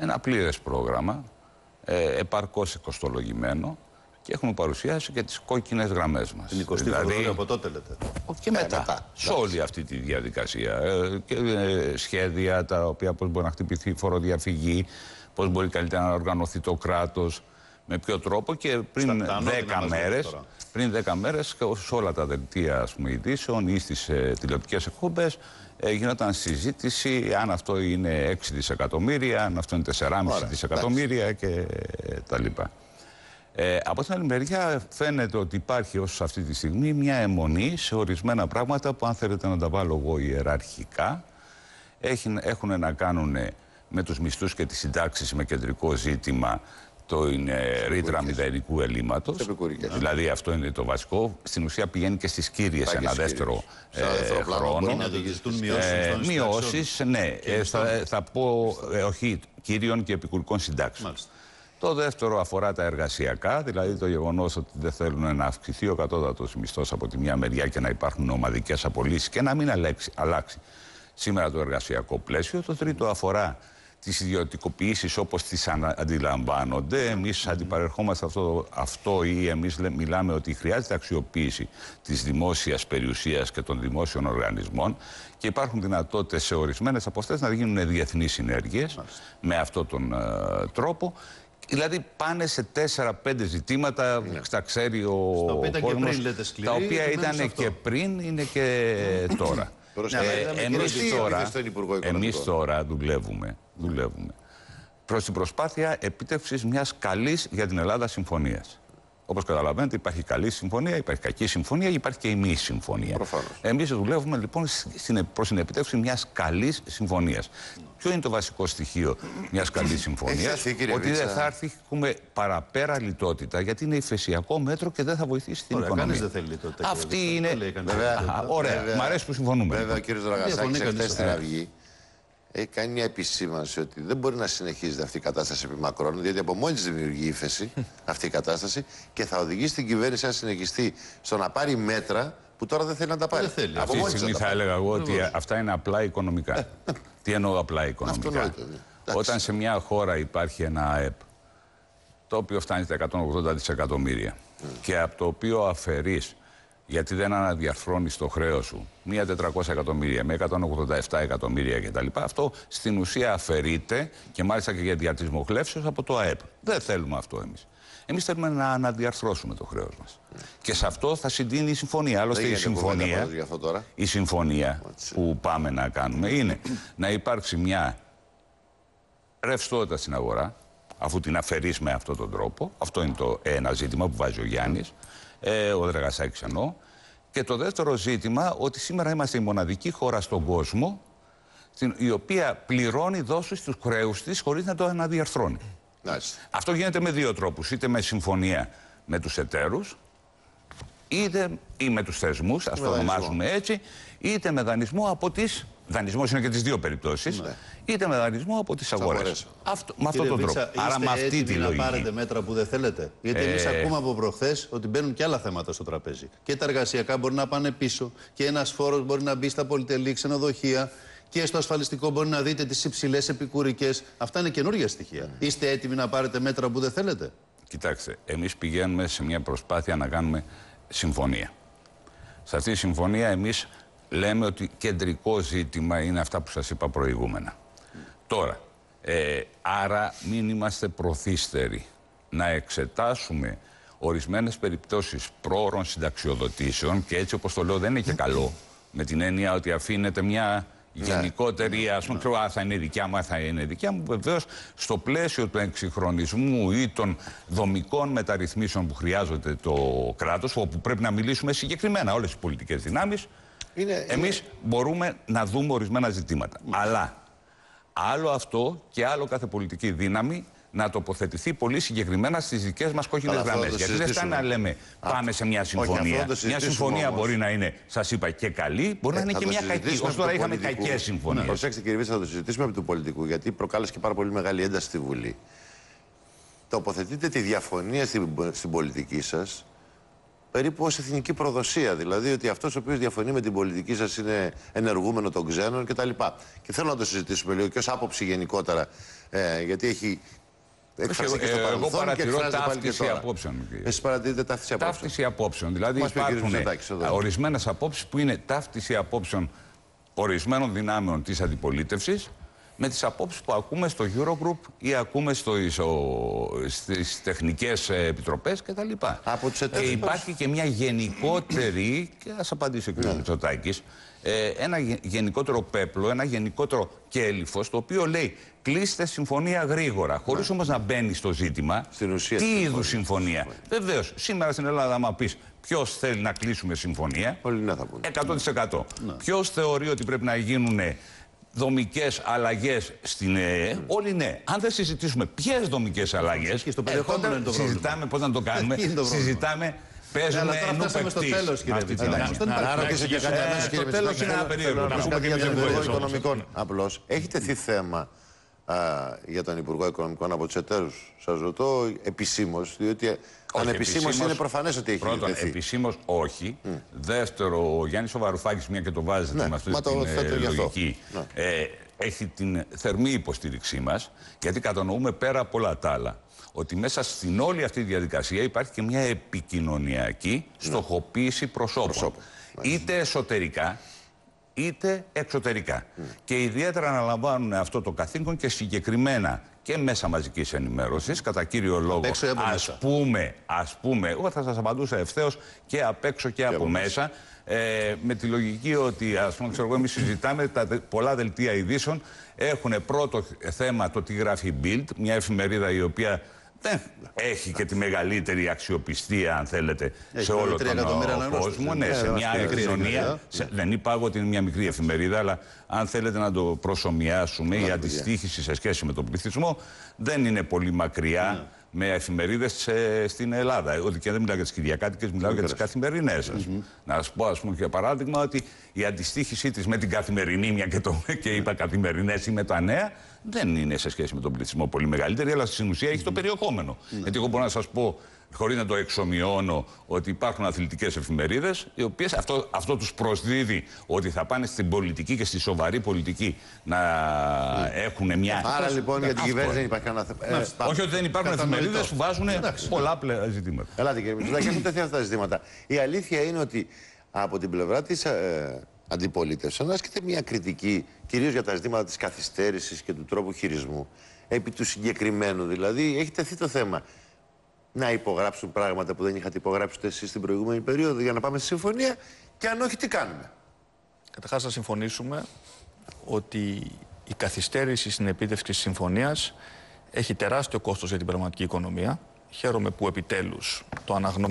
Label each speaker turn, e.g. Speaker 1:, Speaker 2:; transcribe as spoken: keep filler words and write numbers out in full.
Speaker 1: ένα πλήρες πρόγραμμα, ε, επαρκώς κοστολογημένο, και έχουμε παρουσιάσει και τις κόκκινες γραμμές μας.
Speaker 2: Την εικοστή δηλαδή, από τότε λέτε.
Speaker 1: Και μετά, ε, μετά. σε όλη αυτή τη διαδικασία. Ε, και ε, σχέδια τα οποία πώς μπορεί να χτυπηθεί η φοροδιαφυγή, πώς μπορεί καλύτερα να οργανωθεί το κράτος, με ποιο τρόπο, και πριν δέκα μέρες, πριν δέκα μέρες σε όλα τα δελτία, ας πούμε, ειδήσεων ή στις ε, τηλεοπτικές εκπομπές ε, γινόταν συζήτηση αν αυτό είναι έξι δισεκατομμύρια, αν αυτό είναι τέσσερα κόμμα πέντε δισεκατομμύρια και ε, τα λοιπά. Ε, από την άλλη μεριά φαίνεται ότι υπάρχει ως αυτή τη στιγμή μια αιμονή σε ορισμένα πράγματα που, αν θέλετε να τα βάλω εγώ ιεραρχικά, έχουν να κάνουν με τους μισθούς και τις συντάξεις με κεντρικό ζήτημα το είναι ρήτρα μηδενικού ελλείμματος. Δηλαδή αυτό είναι το βασικό. Στην ουσία πηγαίνει και στις κύριες ένα δεύτερο ε, χρόνο.
Speaker 2: Να διηγηθούν
Speaker 1: μειώσεις, ε, ναι. Ε, θα, θα πω ε, όχι κύριων και επικουρικών συντάξεων. Μάλιστα. Το δεύτερο αφορά τα εργασιακά, δηλαδή το γεγονός ότι δεν θέλουν να αυξηθεί ο κατώτατος μισθός από τη μια μεριά και να υπάρχουν ομαδικές απολύσεις και να μην αλλάξει, αλλάξει σήμερα το εργασιακό πλαίσιο. Το τρίτο αφορά τις ιδιωτικοποιήσεις όπως τις αντιλαμβάνονται. Εμείς αντιπαρερχόμαστε αυτό, αυτό ή εμείς μιλάμε ότι χρειάζεται αξιοποίηση της δημόσιας περιουσίας και των δημόσιων οργανισμών και υπάρχουν δυνατότητες σε ορισμένες από αυτές να γίνουν διεθνείς συνέργειες με αυτόν τον uh, τρόπο. Δηλαδή πάνε σε τέσσερα πέντε ζητήματα, ναι. τα ξέρει ο κόσμος, τα οποία ήταν και πριν, είναι και τώρα. ε, εμείς τώρα, εμείς τώρα δουλεύουμε, δουλεύουμε προς την προσπάθεια επίτευξης μιας καλής για την Ελλάδα συμφωνίας. Όπως καταλαβαίνετε, υπάρχει καλή συμφωνία, υπάρχει κακή συμφωνία, υπάρχει και η μη συμφωνία. Εμείς δουλεύουμε λοιπόν προς την επίτευξη μιας καλής συμφωνίας. Ποιο είναι το βασικό στοιχείο μιας καλής συμφωνίας? Ότι δεν θα έρθει έχουμε παραπέρα λιτότητα, γιατί είναι υφεσιακό μέτρο και δεν θα βοηθήσει την οικονομία.
Speaker 2: Κανείς δεν θέλει λιτότητα.
Speaker 1: Αυτή είναι. Ωραία, μ' αρέσει που συμφωνούμε.
Speaker 3: Βέβαια, ο κύριος Δραγασάκης εχθές στην Αυγή έχει κάνει μια επισήμανση ότι δεν μπορεί να συνεχίζεται αυτή η κατάσταση επί μακρόν, διότι από μόνη της δημιουργεί ύφεση αυτή η κατάσταση και θα οδηγήσει την κυβέρνηση να συνεχιστεί στο να πάρει μέτρα που τώρα δεν θέλει να τα πάρει.
Speaker 1: Δεν θέλει. Αυτή τη στιγμή θα έλεγα εγώ ότι αυτά είναι απλά οικονομικά. Τι εννοώ απλά οικονομικά? Όταν σε μια χώρα υπάρχει ένα ΑΕΠ το οποίο φτάνει στα εκατόν ογδόντα δισεκατομμύρια mm. και από το οποίο αφαιρείς, γιατί δεν αναδιαρθρώνεις το χρέος σου, μία τετρακόσια εκατομμύρια με εκατόν ογδόντα επτά εκατομμύρια κτλ. Αυτό στην ουσία αφαιρείται και μάλιστα και για διατισμό χλεύσεως από το ΑΕΠ. Δεν θέλουμε αυτό εμείς. Εμείς θέλουμε να αναδιαρθρώσουμε το χρέος μας. Mm. Και σε αυτό θα συντείνει η συμφωνία. Άλλωστε η συμφωνία, η συμφωνία που πάμε να κάνουμε είναι να υπάρξει μια ρευστότητα στην αγορά, αφού την αφαιρείς με αυτόν τον τρόπο. Αυτό είναι το ένα ζήτημα που βάζει ο Γιάννης. Ε, ο Δραγασάκης εννοώ. Και το δεύτερο ζήτημα, ότι σήμερα είμαστε η μοναδική χώρα στον κόσμο η οποία πληρώνει δόσεις στους χρέους της χωρίς να το αναδιαρθρώνει. Nice. Αυτό γίνεται με δύο τρόπους. Είτε με συμφωνία με τους εταίρους, είτε ή με τους θεσμούς, ας το ονομάσουμε έτσι, είτε με δανεισμό από τις. Δανεισμός είναι και τις δύο περιπτώσεις, ναι. είτε με δανεισμό από τις αγορές. Αυτό, με αυτόν τον τρόπο.
Speaker 2: Άρα με αυτή τη λογική. Να πάρετε μέτρα που δεν θέλετε? Γιατί ε... εμείς ακούμε από προχθές ότι μπαίνουν και άλλα θέματα στο τραπέζι. Και τα εργασιακά μπορεί να πάνε πίσω. Και ένας φόρος μπορεί να μπει στα πολυτελή, ξενοδοχεία. Και στο ασφαλιστικό μπορεί να δείτε τις υψηλές επικουρικές. Αυτά είναι καινούργια στοιχεία. Mm. Είστε έτοιμοι να πάρετε μέτρα που δεν θέλετε?
Speaker 1: Κοιτάξτε, εμείς πηγαίνουμε σε μια προσπάθεια να κάνουμε συμφωνία. Σε αυτή τη συμφωνία εμείς λέμε ότι κεντρικό ζήτημα είναι αυτά που σας είπα προηγούμενα. Mm. Τώρα, ε, άρα μην είμαστε προθύστεροι να εξετάσουμε ορισμένες περιπτώσεις πρόωρων συνταξιοδοτήσεων, και έτσι όπως το λέω δεν είναι και καλό, με την έννοια ότι αφήνεται μια γενικότερη, ας πούμε, ξέρω, θα είναι δικιά μου, θα είναι δικιά μου. Βεβαίως, στο πλαίσιο του εξυγχρονισμού ή των δομικών μεταρρυθμίσεων που χρειάζεται το κράτος, όπου πρέπει να μιλήσουμε συγκεκριμένα όλες οι πολιτικές δυνάμεις, είναι, εμείς είναι... μπορούμε να δούμε ορισμένα ζητήματα. Mm. Αλλά άλλο αυτό και άλλο κάθε πολιτική δύναμη να τοποθετηθεί πολύ συγκεκριμένα στις δικές μας κόκκινες γραμμές. Γιατί δεν φτάνει να λέμε πάμε σε μια συμφωνία. Όχι, μια συμφωνία όμως μπορεί να είναι, σας είπα, και καλή, μπορεί ε, να είναι και μια κακή. Ως τώρα είχαμε κακές συμφωνίες.
Speaker 3: Προσέξτε κύριε Βίτσα, θα το συζητήσουμε επί του πολιτικού, γιατί προκάλεσε και πάρα πολύ μεγάλη ένταση στη Βουλή. Τοποθετείτε τη διαφωνία στην, στην πολιτική σας περίπου ως εθνική προδοσία. Δηλαδή ότι αυτός ο οποίος διαφωνεί με την πολιτική σας είναι ενεργούμενο των ξένων κτλ. Και θέλω να το συζητήσουμε λίγο και ως άποψη γενικότερα Ε, γιατί έχει εκφραστεί και στο
Speaker 1: εγώ,
Speaker 3: παρελθόν.
Speaker 1: Εγώ παρατηρώ
Speaker 3: και
Speaker 1: ταύτιση απόψεων.
Speaker 3: Εσείς παρατηρείτε ταύτιση απόψεων.
Speaker 1: Ταύτιση απόψεων. Δηλαδή υπάρχουν ορισμένες απόψεις που είναι ταύτιση απόψεων ορισμένων δυνάμεων της αντιπολίτευσης με τις απόψεις που ακούμε στο Eurogroup ή ακούμε στο, στις τεχνικές επιτροπές κτλ. Και υπάρχει και μια γενικότερη, και ας απαντήσει ο κ. Μητσοτάκης, ένα γενικότερο πέπλο, ένα γενικότερο κέλυφος, το οποίο λέει κλείστε συμφωνία γρήγορα, χωρίς όμως να μπαίνει στο ζήτημα τι είδους συμφωνία. Βεβαίως, σήμερα στην Ελλάδα, άμα πεις ποιος θέλει να κλείσουμε συμφωνία, εκατό τοις εκατό. Ποιος θεωρεί ότι πρέπει να γίνουν δομικές αλλαγές στην ΕΕ, όλοι ναι. Αν δεν συζητήσουμε ποιες δομικές αλλαγές,
Speaker 2: ε, τότε
Speaker 1: συζητάμε πώς να το κάνουμε, συζητάμε. Παίζουμε
Speaker 2: ναι, αλλά τώρα φτάσαμε στο τέλος, κύριε Βιτσιλάκη.
Speaker 1: Στο τέλος είναι ένα περίεργο.
Speaker 3: Να πούμε και για τον Υπουργό Οικονομικών. Απλώς, έχει τεθεί θέμα για τον Υπουργό Οικονομικών από τους εταίρους. Σας ρωτώ επισήμως, διότι ανεπισήμως είναι προφανές ότι έχει
Speaker 1: πρώτον,
Speaker 3: τεθεί.
Speaker 1: επισήμως όχι. Mm. Δεύτερο, ο Γιάννης ο Βαρουφάκης, μια και το βάζετε ναι, με αυτή την ε, λογική, ναι. ε, έχει την θερμή υποστήριξή μας, γιατί κατανοούμε πέρα από όλα τα άλλα ότι μέσα στην όλη αυτή τη διαδικασία υπάρχει και μια επικοινωνιακή στοχοποίηση προσώπων. Προσώπων. Είτε εσωτερικά, είτε εξωτερικά. Mm. Και ιδιαίτερα αναλαμβάνουν αυτό το καθήκον και συγκεκριμένα και μέσα μαζικής ενημέρωσης, κατά κύριο λόγο, ας πούμε, ας πούμε, εγώ θα σας απαντούσα ευθέως και απ' έξω και, και από μέσα, μέσα ε, με τη λογική ότι, ας πούμε, ξέρω εγώ, εμείς συζητάμε τα πολλά δελτία ειδήσεων, έχουν πρώτο θέμα το τι γράφει Bild, μια εφημερίδα η οποία δεν έχει και τη μεγαλύτερη αξιοπιστία, αν θέλετε, έχει σε όλο τον κόσμο. Ναι, σε μια κοινωνία. Δεν είπα εγώ ότι είναι μια μικρή εφημερίδα, αλλά αν θέλετε να το προσομοιάσουμε, η αντιστοίχηση σε σχέση με τον πληθυσμό δεν είναι πολύ μακριά με εφημερίδες στην Ελλάδα. Ότι και δεν μιλάω για τις κυριακάτικες, μιλάω για τις καθημερινές σας. Να σας πω, ας πούμε, για παράδειγμα, ότι η αντιστοίχησή της με την καθημερινή, μια και, το, και είπα καθημερινές ή με τα νέα, δεν είναι σε σχέση με τον πληθυσμό πολύ μεγαλύτερη, αλλά στην ουσία έχει το περιεχόμενο. Γιατί εγώ μπορώ να σας πω, χωρίς να το εξομοιώνω, ότι υπάρχουν αθλητικές εφημερίδες, οι οποίες αυτό, αυτό τους προσδίδει ότι θα πάνε στην πολιτική και στη σοβαρή πολιτική να mm. έχουν μια.
Speaker 3: Άρα λοιπόν για την κυβέρνηση δεν υπάρχει κανένα θέμα.
Speaker 1: Ε, όχι ότι δεν υπάρχουν εφημερίδες που βάζουν πολλά ζητήματα.
Speaker 3: Ελάτε κύριε Μητσοτάκη, έχουν τεθεί αυτά τα ζητήματα. Η αλήθεια είναι ότι από την πλευρά της ε, αντιπολίτευσης ασκείται μια κριτική, κυρίως για τα ζητήματα της καθυστέρησης και του τρόπου χειρισμού. Επί του συγκεκριμένου δηλαδή έχει τεθεί το θέμα. Να υπογράψουν πράγματα που δεν είχατε υπογράψει ούτε εσείς στην προηγούμενη περίοδο για να πάμε στη συμφωνία, και αν όχι, τι κάνουμε.
Speaker 4: Καταρχάς, να συμφωνήσουμε ότι η καθυστέρηση στην επίτευξη της συμφωνίας έχει τεράστιο κόστος για την πραγματική οικονομία. Χαίρομαι που επιτέλους το αναγνωρίζουμε.